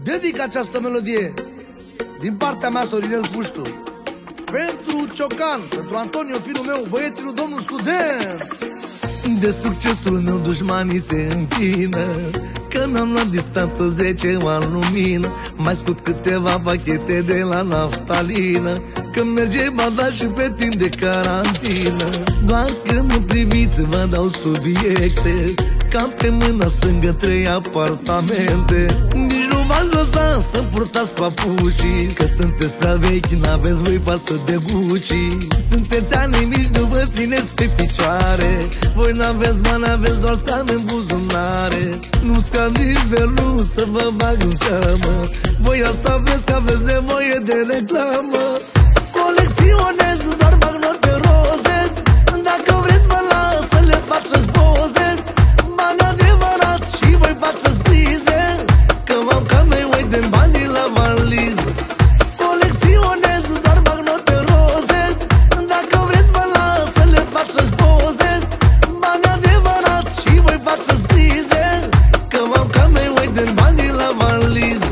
Dedic această melodie din partea mea, Sorinel Puștu, pentru Ciocan, pentru Antonio, fiul meu, băieții lui domnul student. De succesul meu dușmanii se închină, că mi-am luat distanță 10 ani lumină. Mai scot câteva pachete de la naftalină, că merge banda și pe timp de carantină. Doar când mă priviți vă dau subiecte, cam pe mâna stângă 3 apartamente. Nici nu v-ați lăsa să purtați papucii, că sunteți prea vechi, n-aveți voi față de Gucci. Sunteți anii mici, nu vă țineți pe picioare, voi n-aveți bani, aveți doar scame în buzunare. Nu scad nivelul să vă bag în seamă, voi asta vreți că aveți nevoie de reclamă. Colecționez doar bagnote roze, dacă vreți vă las să le faceți poze. Bani adevărați și voi faceți crize, că v-am cam mai uit din banii la valiză. Colecționez doar bagnote roze, dacă vreți vă las să le faceți poze. Bani adevărați și voi faceți crize, că v-am cam mai uit din banii la valiză.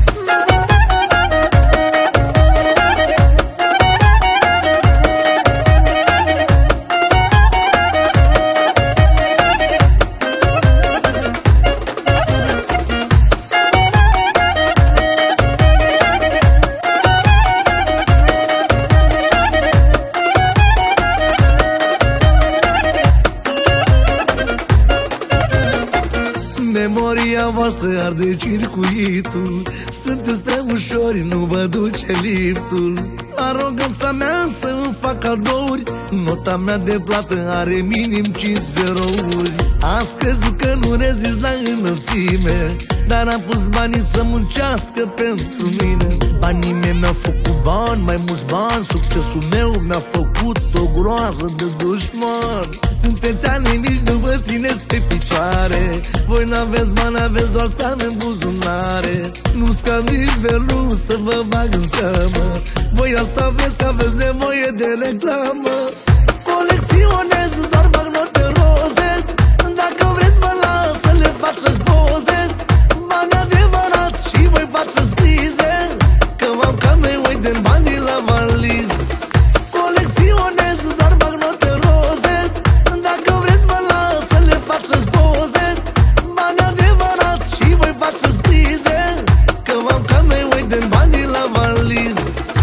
Memoria voastră arde circuitul, sunteți prea ușori, nu vă duce liftul. Aroganța mea să îmi fac cadouri, nota mea de plată are minim 5 zerouri. Ați crezut că nu rezist la înălțime, dar am pus banii să muncească pentru mine. Banii mei mi-au făcut bani, mai mulți bani, succesul meu mi-a făcut o groază de dușman. Sunteți anii mici, nu vă țineți pe picioare, voi n-aveți bani, aveți doar scame în buzunare. Nu scad nivelul să vă bag în seamă, voi asta vreți că aveți nevoie de reclamă. Colecționez doar bagnote roze, dacă vreți vă las să le faceți poze. Bani adevărați și voi faceți crize, că v-am cam mai uit din banii la valiză. Colecționez doar bagnote roze, dacă vreți vă las să le faceți poze. Bani adevărați și voi faceți crize, că v-am cam mai uit din banii la valiză.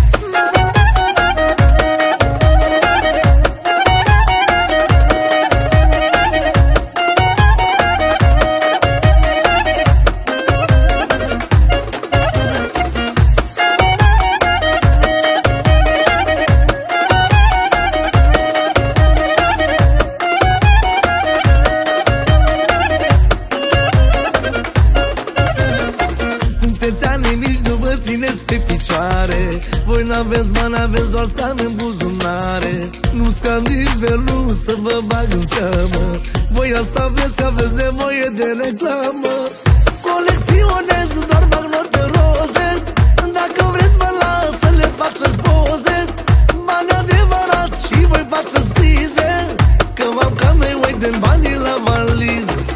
Sunteți anii mici, nu vă țineți pe picioare, voi n-aveți bani, aveți doar scame în buzunare. Nu scad nivelul să vă bag în seamă, voi asta vreți că aveți nevoie de reclamă. Colecționez doar bagnote roze, dacă vreți vă las să le faceți poze. Bani adevărați și voi faceți crize, că v-am cam mai uit din banii la valiză.